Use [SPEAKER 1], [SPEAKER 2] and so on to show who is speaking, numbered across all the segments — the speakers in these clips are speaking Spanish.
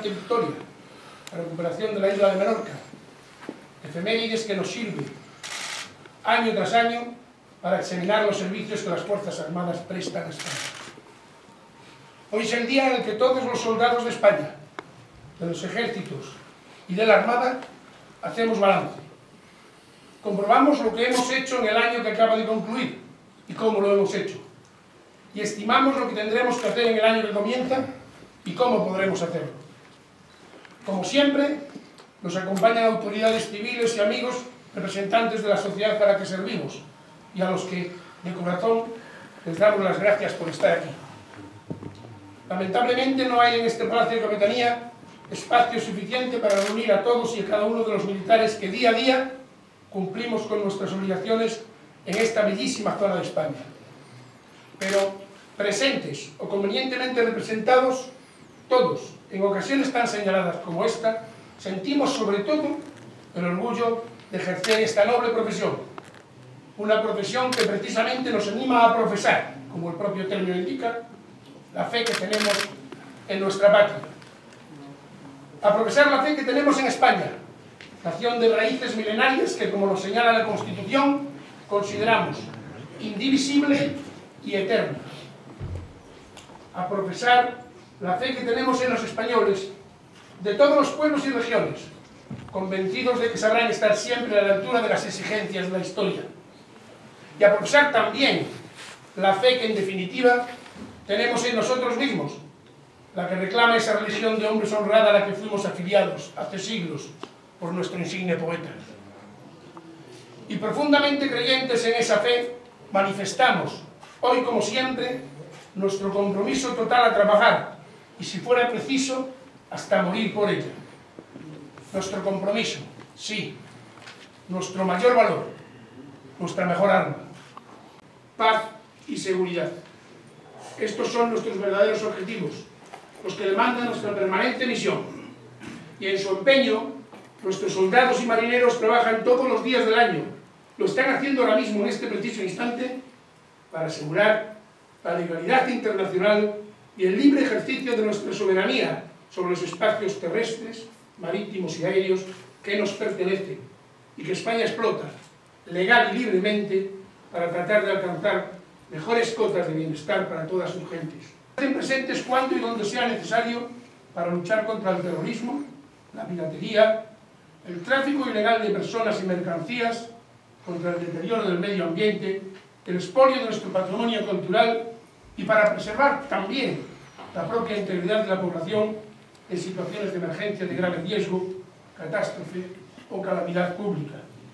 [SPEAKER 1] flamante victoria, la recuperación de la isla de Menorca, efemérides que nos sirve año tras año para examinar los servicios que las Fuerzas Armadas prestan a España. Hoy es el día en el que todos los soldados de España, de los ejércitos y de la Armada, hacemos balance. Comprobamos lo que hemos hecho en el año que acaba de concluir y cómo lo hemos hecho. Y estimamos lo que tendremos que hacer en el año que comienza y cómo podremos hacerlo. Como siempre, nos acompañan autoridades civiles y amigos, representantes de la sociedad para que servimos, y a los que, de corazón, les damos las gracias por estar aquí. Lamentablemente no hay en este Palacio de Capitanía espacio suficiente para reunir a todos y a cada uno de los militares que día a día cumplimos con nuestras obligaciones en esta bellísima zona de España. Pero presentes o convenientemente representados, todos, en ocasiones tan señaladas como esta, sentimos sobre todo el orgullo de ejercer esta noble profesión, una profesión que precisamente nos anima a profesar, como el propio término indica, la fe que tenemos en nuestra patria, a profesar la fe que tenemos en España, nación de raíces milenarias que, como nos señala la Constitución, consideramos indivisible y eterna, a profesar la fe que tenemos en los españoles de todos los pueblos y regiones, convencidos de que sabrán estar siempre a la altura de las exigencias de la historia, y a profesar también la fe que en definitiva tenemos en nosotros mismos, la que reclama esa religión de hombres honrada a la que fuimos afiliados hace siglos por nuestro insigne poeta. Y profundamente creyentes en esa fe, manifestamos, hoy como siempre, nuestro compromiso total a trabajar, y si fuera preciso, hasta morir por ella. Nuestro compromiso, sí, nuestro mayor valor, nuestra mejor arma. Paz y seguridad. Estos son nuestros verdaderos objetivos, los que demandan nuestra permanente misión. Y en su empeño, nuestros soldados y marineros trabajan todos los días del año. Lo están haciendo ahora mismo, en este preciso instante, para asegurar la legalidad internacional y el libre ejercicio de nuestra soberanía sobre los espacios terrestres, marítimos y aéreos que nos pertenecen y que España explota, legal y libremente, para tratar de alcanzar mejores cotas de bienestar para todas sus gentes. Estén presentes cuando y donde sea necesario para luchar contra el terrorismo, la piratería, el tráfico ilegal de personas y mercancías, contra el deterioro del medio ambiente, el expolio de nuestro patrimonio cultural y para preservar también la propia integridad de la población en situaciones de emergencia de grave riesgo, catástrofe o calamidad pública.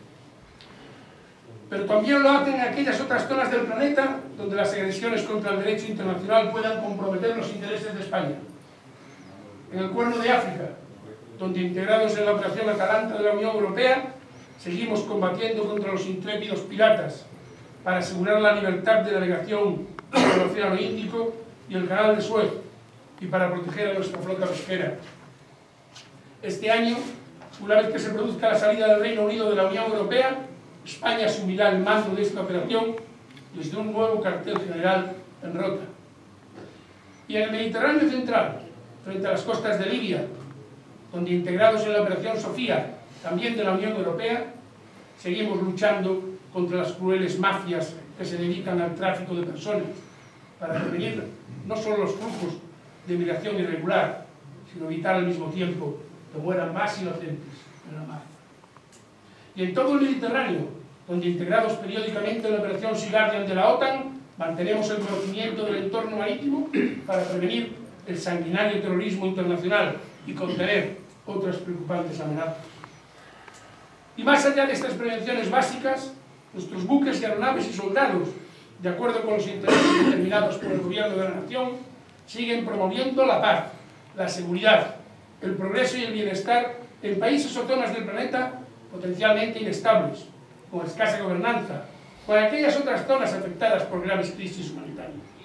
[SPEAKER 1] Pero también lo hacen en aquellas otras zonas del planeta donde las agresiones contra el derecho internacional puedan comprometer los intereses de España. En el Cuerno de África, donde integrados en la operación Atalanta de la Unión Europea, seguimos combatiendo contra los intrépidos piratas para asegurar la libertad de navegación por el Océano Índico y el Canal de Suez y para proteger a nuestra flota pesquera. Este año, una vez que se produzca la salida del Reino Unido de la Unión Europea, España asumirá el mando de esta operación desde un nuevo cuartel general en Rota. Y en el Mediterráneo central, frente a las costas de Libia, donde integrados en la operación Sofía, también de la Unión Europea, seguimos luchando contra las crueles mafias que se dedican al tráfico de personas para prevenir no solo los flujos de migración irregular, sino evitar al mismo tiempo que mueran más inocentes en la mar. Y en todo el Mediterráneo, donde integrados periódicamente en la operación Sea Guardian de la OTAN, mantenemos el conocimiento del entorno marítimo para prevenir el sanguinario terrorismo internacional y contener otras preocupantes amenazas. Y más allá de estas prevenciones básicas, nuestros buques y aeronaves y soldados, de acuerdo con los intereses determinados por el gobierno de la nación, siguen promoviendo la paz, la seguridad, el progreso y el bienestar en países o zonas del planeta potencialmente inestables, con escasa gobernanza, o en aquellas otras zonas afectadas por graves crisis humanitarias.